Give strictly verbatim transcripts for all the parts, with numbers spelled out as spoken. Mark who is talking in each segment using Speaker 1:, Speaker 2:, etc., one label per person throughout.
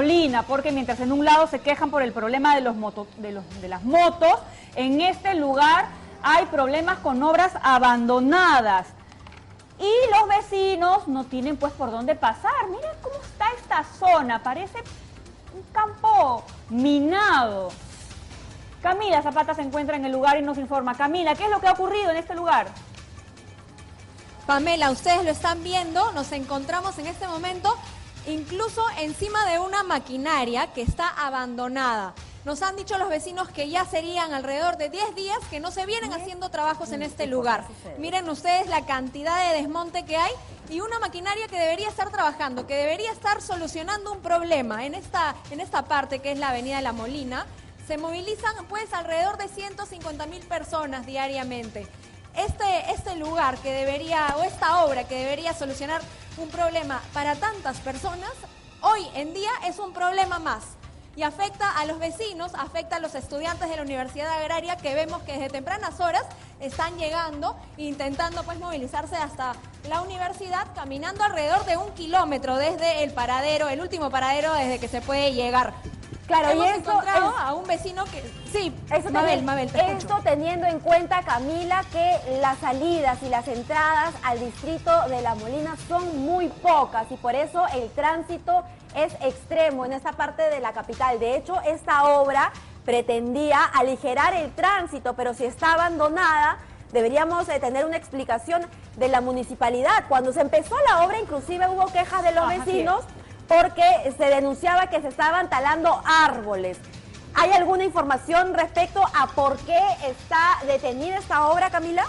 Speaker 1: Molina, porque mientras en un lado se quejan por el problema de, los moto, de, los, de las motos, en este lugar hay problemas con obras abandonadas. Y los vecinos no tienen pues por dónde pasar. Miren cómo está esta zona, parece un campo minado. Camila Zapata se encuentra en el lugar y nos informa. Camila, ¿qué es lo que ha ocurrido en este lugar?
Speaker 2: Pamela, ustedes lo están viendo, nos encontramos en este momento incluso encima de una maquinaria que está abandonada. Nos han dicho los vecinos que ya serían alrededor de diez días que no se vienen haciendo trabajos en este lugar. Miren ustedes la cantidad de desmonte que hay y una maquinaria que debería estar trabajando, que debería estar solucionando un problema. En esta, en esta parte que es la avenida La Molina, se movilizan pues alrededor de ciento cincuenta mil personas diariamente. Este, este lugar que debería, o esta obra que debería solucionar un problema para tantas personas, hoy en día es un problema más. Y afecta a los vecinos, afecta a los estudiantes de la Universidad Agraria que vemos que desde tempranas horas están llegando, intentando pues movilizarse hasta la universidad, caminando alrededor de un kilómetro desde el paradero, el último paradero desde que se puede llegar.
Speaker 3: Claro,
Speaker 2: Hemos
Speaker 3: y eso
Speaker 2: encontrado
Speaker 3: es,
Speaker 2: a un vecino que... Sí,
Speaker 3: eso
Speaker 2: Mabel,
Speaker 3: teni-
Speaker 2: Mabel, te
Speaker 3: esto
Speaker 2: escucho.
Speaker 3: teniendo en cuenta, Camila, que las salidas y las entradas al distrito de La Molina son muy pocas y por eso el tránsito es extremo en esta parte de la capital. De hecho, esta obra pretendía aligerar el tránsito, pero si está abandonada, deberíamos eh, tener una explicación de la municipalidad. Cuando se empezó la obra, inclusive hubo quejas de los
Speaker 1: Ajá,
Speaker 3: vecinos porque se denunciaba que se estaban talando árboles. ¿Hay alguna información respecto a por qué está detenida esta obra, Camila?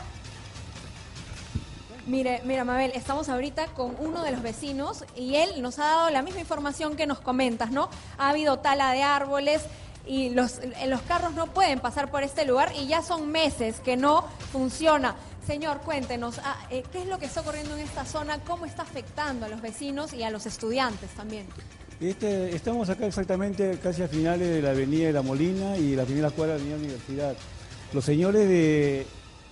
Speaker 2: Mire, mira, Mabel, estamos ahorita con uno de los vecinos y él nos ha dado la misma información que nos comentas, ¿no? Ha habido tala de árboles y los, los carros no pueden pasar por este lugar y ya son meses que no funciona. Señor, cuéntenos, ah, eh, ¿qué es lo que está ocurriendo en esta zona? ¿Cómo está afectando a los vecinos y a los estudiantes también?
Speaker 4: Este, estamos acá exactamente casi a finales de la avenida de La Molina y la primera cuadra de la avenida Universidad. Los señores de...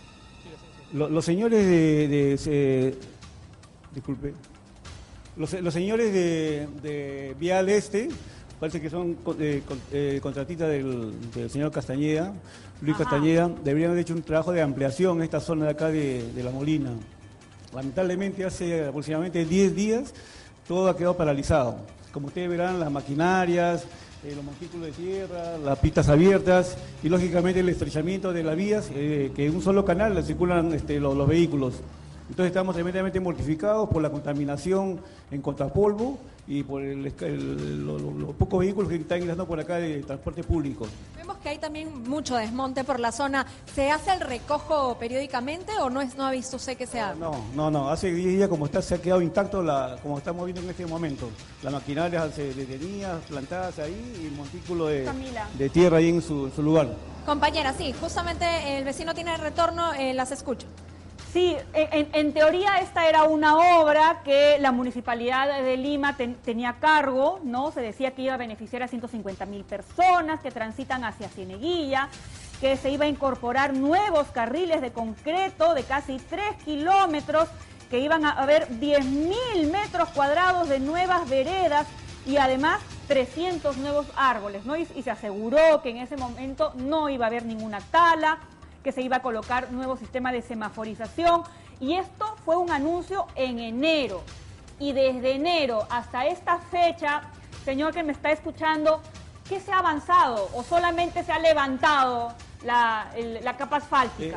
Speaker 4: Los, los señores de... de se, disculpe. Los, los señores de, de Vial Este, parece que son eh, con, eh, contratistas del, del señor Castañeda, Luis
Speaker 1: Ajá.
Speaker 4: Castañeda, deberían haber hecho un trabajo de ampliación en esta zona de acá de, de La Molina. Lamentablemente hace aproximadamente diez días todo ha quedado paralizado. Como ustedes verán, las maquinarias, eh, los montículos de tierra, las pistas abiertas y lógicamente el estrechamiento de las vías, eh, que en un solo canal circulan este, los, los vehículos. Entonces estamos tremendamente mortificados por la contaminación en contrapolvo y por el, el, los, los pocos vehículos que están ingresando por acá de transporte público.
Speaker 2: Vemos que hay también mucho desmonte por la zona. ¿Se hace el recojo periódicamente o no es no ha visto usted que se haga?
Speaker 4: No, no, no. Hace diez días como está, se ha quedado intacto, la, como estamos viendo en este momento. Las maquinarias se detenían, plantadas ahí y el montículo de, de tierra ahí en su, en su lugar.
Speaker 2: Compañera, sí, justamente el vecino tiene retorno, eh, las escucho.
Speaker 1: Sí, en, en teoría esta era una obra que la Municipalidad de Lima ten, tenía a cargo, ¿no? Se decía que iba a beneficiar a ciento cincuenta mil personas que transitan hacia Cieneguilla, que se iba a incorporar nuevos carriles de concreto de casi tres kilómetros, que iban a haber diez mil metros cuadrados de nuevas veredas y además trescientos nuevos árboles, ¿no? Y, y se aseguró que en ese momento no iba a haber ninguna tala, que se iba a colocar nuevo sistema de semaforización, y esto fue un anuncio en enero. Y desde enero hasta esta fecha, señor que me está escuchando, ¿qué se ha avanzado? ¿O solamente se ha levantado la, el, la capa asfáltica?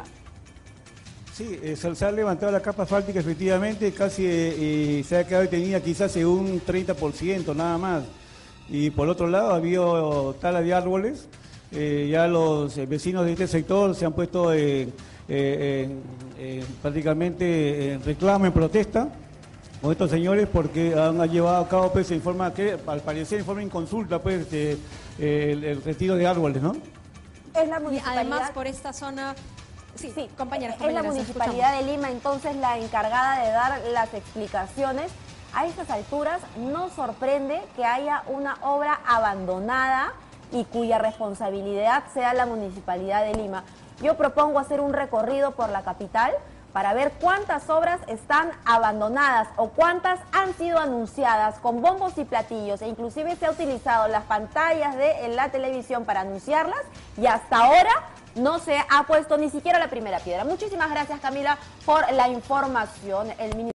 Speaker 4: Eh, sí, eh, se, se ha levantado la capa asfáltica efectivamente, casi eh, se ha quedado detenida quizás en un treinta por ciento nada más. Y por otro lado, ha habido tala de árboles. Eh, ya los eh, vecinos de este sector se han puesto eh, eh, eh, eh, prácticamente en reclamo, en protesta con estos señores porque han llevado a cabo, pues, en forma que al parecer en forma inconsulta, pues, este, eh, el, el retiro de árboles, ¿no?
Speaker 3: Es la
Speaker 2: Y
Speaker 3: municipalidad.
Speaker 2: además por esta zona... Sí,
Speaker 3: Sí,
Speaker 2: compañeras,
Speaker 3: es la
Speaker 2: compañeras,
Speaker 3: Municipalidad
Speaker 2: escuchamos.
Speaker 3: de Lima entonces la encargada de dar las explicaciones. A estas alturas nos sorprende que haya una obra abandonada y cuya responsabilidad sea la Municipalidad de Lima. Yo propongo hacer un recorrido por la capital para ver cuántas obras están abandonadas o cuántas han sido anunciadas con bombos y platillos, e inclusive se ha utilizado las pantallas de la televisión para anunciarlas, y hasta ahora no se ha puesto ni siquiera la primera piedra. Muchísimas gracias, Camila, por la información. El